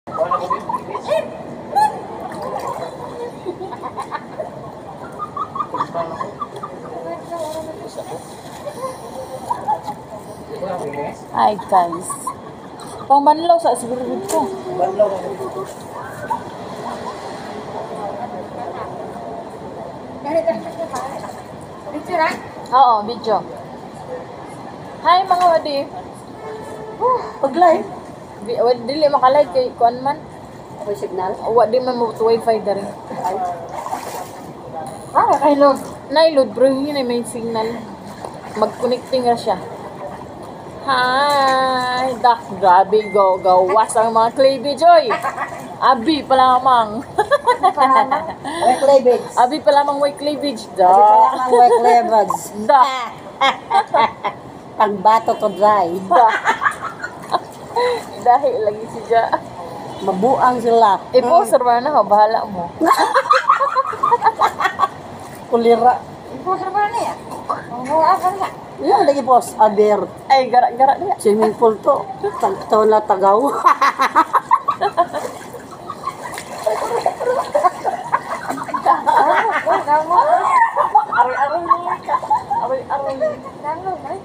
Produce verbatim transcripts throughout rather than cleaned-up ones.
Hi guys. Pang banlaw sa siguro ko. Banlaw. Picture ah? Oo, video. Hi mga wadi. Oh, pag-live. Di, wadi dili makalay kay kuan man. May signal. Wadi man mo wifi dari. Ay. Ah, kay load. Nay load bro, yun ay may signal. Mag-connecting ra siya. Hi! Dak, grabe, go, go. Was ang mga cleavage, oy! Abi pa lamang. May cleavage. Abi pa lamang may cleavage. Da. Abi pa lamang may cleavage. Da. Pangbato to dry. Da. Dahil lagi siya. Mabuang sila. I-poster ba na, bahala mo. Kulira. Picture ba niya? Oo, apa na? Yan lagi post aber. Ay, gara-gara niya. Swimming pool to. Tagtaw na tagaw. Aroy-aroy niya ka. Aroy-aroy. Download na.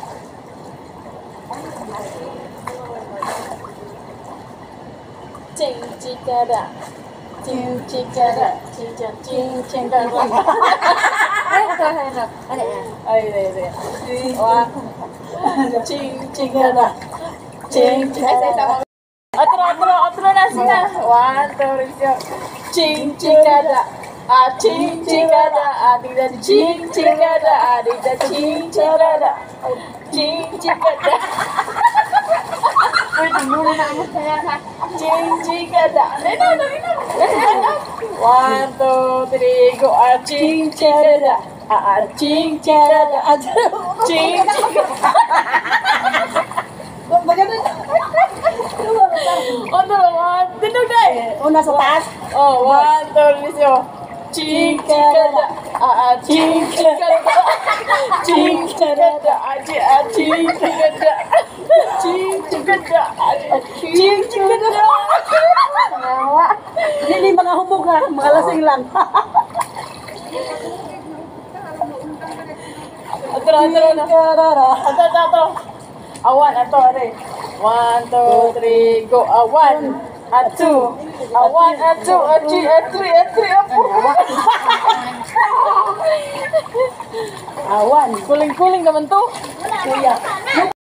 Ching chikada. Ching chikada. Ching ching ching chikada. Ay, ito, ito. Ano yan? Ay, ay, ay. Wah. Ching chikada. Ching chikada. Atro, atro, atro na sila. One, two, three, four. Ching chikada. Ah, ching chikada. Ah, dida ching chikada. Ah, dida ching chikada. Ching chikada. Ay, muna na ako sa'yo ha. Ching chikada. Nena, nena. One, two, three, go. Ah, ching chikada. Ah, ah, ching chikada. Ah, ching chikada. Ano, one, tinog na eh. Una sa taas. Oh, one, two, three, four. Ching chikada. Ah, ah, ching chikada. Ching chikada. Ah, chi- ah, ching chikada. Ching chikada. Ah, ching chikada. Hindi mga hubog ha. Mga lasing lang. Atro, atro na. Karara. Ato, ato, ato. Awan, ato, are. One, two, three, go. Awan, a two. Awan, a two, a three, a three, a three, a four. Awan. Kuling-kuling naman to. Kuya.